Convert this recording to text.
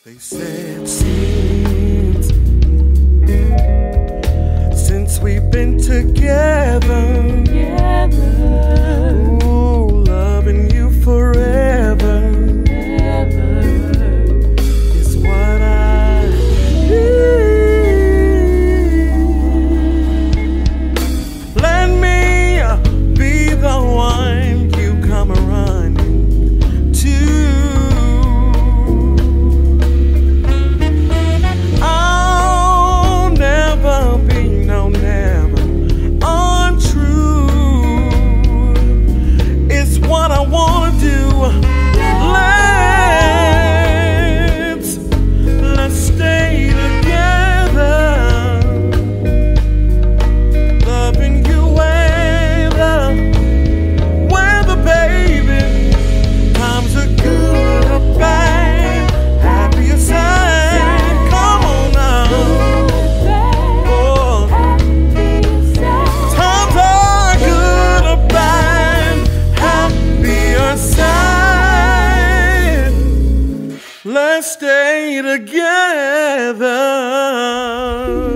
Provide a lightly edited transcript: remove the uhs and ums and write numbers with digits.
They said since we've been together, ooh, loving you forever is what I need. Let me be the one you come running to. What I wanna do, let's stay together, loving you weather, baby. Times are good or bad, happy or sad. Come on now, oh. Times are good or bad, let's stay together.